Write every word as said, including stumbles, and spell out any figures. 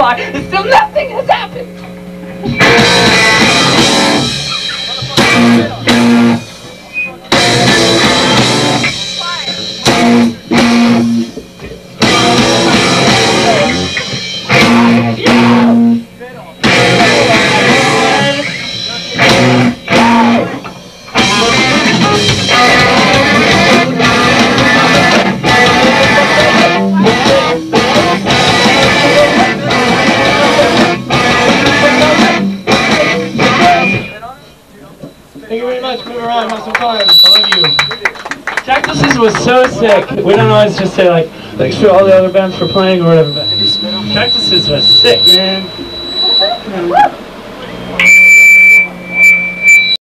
by, and still nothing has happened. Thank you very much. Move around, have some fun. I love you. Cactuses was so sick. We don't always just say like, thanks for all the other bands for playing or whatever, but Cactuses was sick, man.